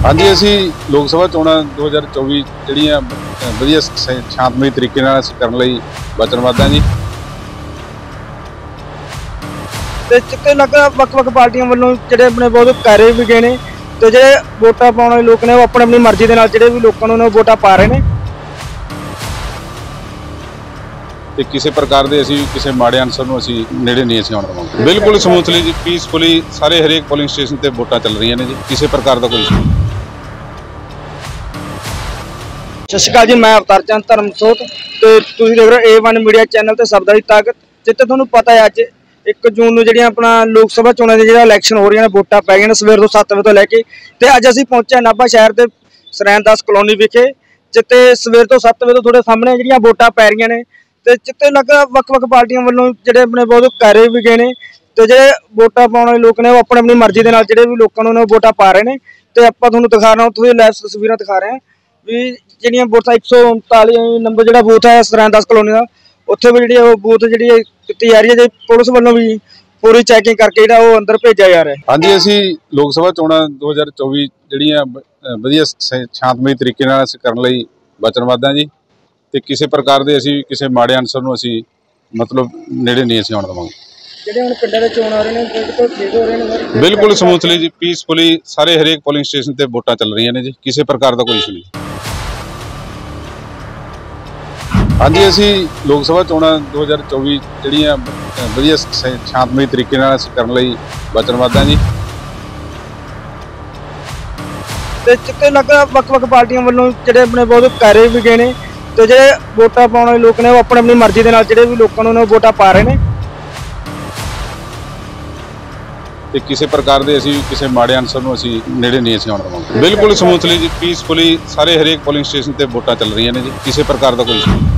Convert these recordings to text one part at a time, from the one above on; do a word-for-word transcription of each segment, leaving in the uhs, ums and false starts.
हाँ जी, असी लोक सभा चोणां दो हज़ार चौबीस जिहड़ियां वधिया शांतमई तरीके नाल असीं करन लई वचनबद्ध हां जी। ते चिट्टे लगा वक्-वक् पार्टियां वालों जिहड़े अपने बहुत कार्य भी गए ने ते जिहड़े वोटां पाउण वाले लोक ने वो अपनी अपनी मर्जी दे नाल जिहड़े भी लोकां नूं वोटां पा रहे ने ते किसी प्रकार दे असीं किसी माड़े अनसर नूं असीं नेड़े नहीं असीं आउण देवांगे। बिल्कुल समूथली जी, पीसफुली सारे हरेक पोलिंग स्टेशन ते वोटां चल रही ने जी, किसी प्रकार का कोई इशू नहीं। सत श्री अकाल जी, मैं अवतार चंद धर्मसोत ते तुसीं देख रहे हो ए वन मीडिया चैनल ते शब्दां दी ताकत। जित्थे तुहानूं पता है अज एक जून नूं जिहड़ियां अपना लोक सभा चोणां दी जिहड़ा इलैक्शन हो रही ने, वोटां पै गईयां ने सवेर तो सत्त बजे तो लैके ते अज असीं पहुंचे नाभा शहर दे सरैन दास कलोनी विखे, जित्थे सवेर तो सत्त बजे तो थोड़े सामने जिहड़ियां वोटां पै रहीआं ने ते चिट्टे लगा वक्-वक् पार्टियां वालों जिहड़े अपने बहुत कार्य भी गए ने ते जिहड़े वोटां पाउण वाले लोक ने वो अपनी अपनी मर्जी दे नाल जिहड़े भी लोकां नूं वोटां पा रहे ने। ते आपां तुहानूं दिखा रहे उत्थों दी लाइव तस्वीरां दिखा रहे हैं भी जिहड़ियां वोटां एक सौ उनताली नंबर जिहड़ा बूथ है सरैन दास कलोनी दा, उत्थे भी जिहड़ी बूथ जिहड़ी कीती जा रही है, पुलिस वालों भी पूरी चैकिंग करके जिहड़ा वो अंदर भेजा जा रहा है। हाँ जी, असीं लोक सभा चोणां दो हज़ार चौबीस जिहड़ियां वधिया शांतमई तरीके नाल असीं करन लई वचनबद्ध हां जी। ते किसी प्रकार दे असीं किसी माड़े अनसर नूं असीं मतलब नेड़े नहीं असीं आउण देवांगे। जिहड़े हुण पिंडां दे चोण आ रहे ने बिल्कुल ठीक हो रहे ने, बिल्कुल समूथली जी, पीसफुली सारे हरेक पोलिंग स्टेशन ते वोटां चल रही ने जी, किसी प्रकार का कोई इशू नहीं। हाँ जी, असीं लोक सभा चोणां दो हज़ार चौबीस जिहड़ियां वधिया शांतमई तरीके नाल असीं करन लई वचनबद्ध हां जी। ते चिट्टे लगा वक्-वक् पार्टियां वालों जिहड़े अपने बहुत कार्य भी गए ने ते जिहड़े वोटां पाउण वाले लोक ने वो अपनी अपनी मर्जी दे नाल जिहड़े भी लोकां नूं वोटां पा रहे ने ते किसी प्रकार दे असीं किसी माड़े अनसर नूं असीं नेड़े नहीं असीं आउण देवांगे। बिल्कुल समूथली जी, पीसफुली सारे हरेक पोलिंग स्टेशन ते वोटां चल रही ने जी, किसी प्रकार का कोई इशू नहीं।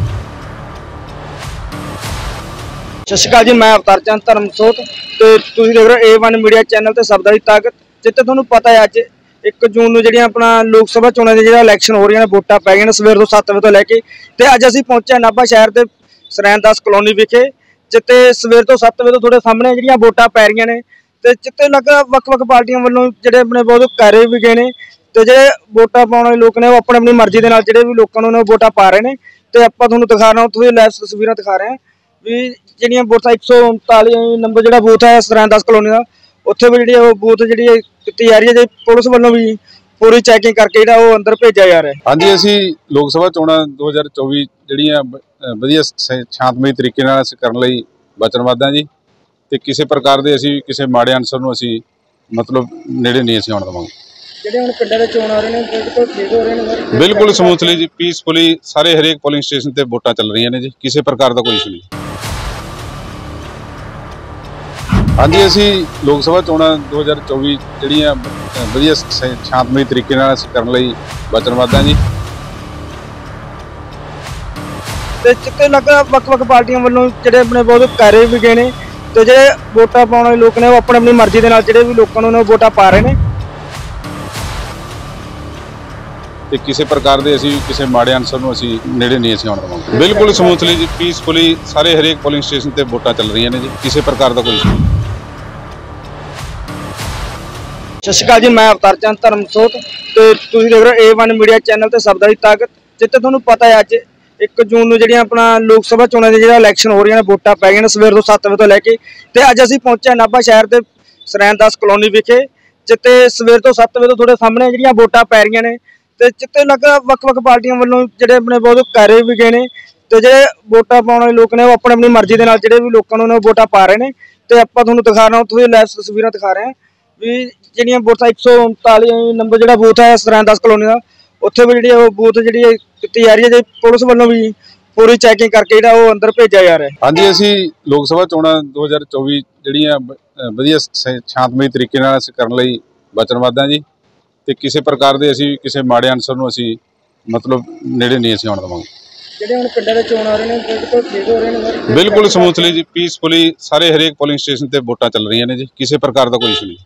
सत श्री अकाल जी, मैं अवतार चंद धर्मसोत ते तुसीं देख रहे हो ए वन मीडिया चैनल ते शब्दां दी ताकत। जित्थे तुहानूं पता है अज एक जून नूं जिहड़ियां अपना लोक सभा चोणां दी जिहड़ा इलैक्शन हो रही ने, वोटां पै गईयां ने सवेर तो सत्त बजे तो लैके ते अज असीं पहुंचे नाभा शहर दे सरैन दास कलोनी विखे, जित्थे सवेर तो सत्त बजे तो थोड़े सामने जिहड़ियां वोटां पै रहीआं ने ते चिट्टे लगा वक्-वक् पार्टियां वालों जिहड़े अपने बहुत कार्य भी गए ने ते जिहड़े वोटां पाउण वाले लोक ने वो अपनी अपनी मर्जी दे नाल जिहड़े भी लोकां नूं वोटां पा रहे ने। ते आपां तुहानूं दिखा रहे उत्थों दी लाइव तस्वीरां दिखा रहे हैं भी जिहड़ियां वोटां एक सौ उनताली नंबर जिहड़ा बूथ है सरैन दास कलोनी दा, उत्थे भी जिहड़ी बूथ जिहड़ी कीती जा रही है, पुलिस वालों भी पूरी चैकिंग करके जिहड़ा वो अंदर भेजा जा रहा है। हाँ जी, असीं लोक सभा चोणां दो हज़ार चौबीस जिहड़ियां वधिया शांतमई तरीके नाल असीं करन लई वचनबद्ध हां जी। ते किसी प्रकार दे असीं किसी माड़े अनसर नूं असीं मतलब नेड़े नहीं असीं आउण देवांगे। जिहड़े हुण पिंडां दे चोण आ रहे ने बिल्कुल ठीक हो रहे ने, बिल्कुल समूथली जी, पीसफुली सारे हरेक पोलिंग स्टेशन ते वोटां चल रही ने जी, किसी प्रकार का कोई इशू नहीं। हाँ जी, असीं लोक सभा चोणां दो हज़ार चौबीस जिहड़ियां वधिया शांतमई तरीके नाल असीं करन लई वचनबद्ध हां जी। ते चिट्टे लगा वक्-वक् पार्टियां वालों जिहड़े अपने बहुत कार्य भी गए ने ते जिहड़े वोटां पाउण वाले लोक ने वो अपनी अपनी मर्जी दे नाल जिहड़े भी लोकां नूं वोटां पा रहे ने ते किसी प्रकार दे असीं किसी माड़े अनसर नूं असीं नेड़े नहीं असीं आउण देवांगे। बिल्कुल समूथली जी, पीसफुली सारे हरेक पोलिंग स्टेशन ते वोटां चल रही ने जी, किसी प्रकार का कोई इशू नहीं। सत श्री अकाल जी, मैं अवतार चंद धर्मसोत ते तुसीं देख रहे हो ए वन मीडिया चैनल ते शब्दां दी ताकत। जित्थे तुहानूं पता है अज एक जून नूं जिहड़ियां अपना लोक सभा चोणां दी जिहड़ा इलैक्शन हो रही ने, वोटां पै गईयां ने सवेर तो सत्त बजे तो लैके ते अज असीं पहुंचे नाभा शहर दे सरैन दास कलोनी विखे, जित्थे सवेर तो सत्त बजे तो थोड़े सामने जिहड़ियां वोटां पै रहीआं ने ते चिट्टे लगा वक्-वक् पार्टियां वालों जिहड़े अपने बहुत कार्य भी गए ने ते जिहड़े वोटां पाउण वाले लोक ने वो अपनी अपनी मर्जी दे नाल जिहड़े भी लोकां नूं वोटां पा रहे ने। ते आपां तुहानूं दिखा रहे उत्थों दी लाइव तस्वीरां दिखा रहे हैं भी जिहड़ियां वोटां एक सौ उनताली नंबर जिहड़ा बूथ है सरैन दास कलोनी दा, उत्थे भी जिहड़ी बूथ जिहड़ी कीती जा रही है, पुलिस वालों भी पूरी चैकिंग करके जिहड़ा वो अंदर भेजा जा रहा है। हाँ जी, असीं लोक सभा चोणां दो हज़ार चौबीस जिहड़ियां वधिया शांतमई तरीके नाल असीं करन लई वचनबद्ध हां जी। ते किसी प्रकार दे असीं किसी माड़े अनसर नूं असीं मतलब नेड़े नहीं असीं आउण देवांगे। जिहड़े हुण पिंडां दे चोण आ रहे ने बिल्कुल ठीक हो रहे ने, बिल्कुल समूथली जी, पीसफुली सारे हरेक पोलिंग स्टेशन ते वोटां चल रही ने जी, किसी प्रकार का कोई इशू नहीं।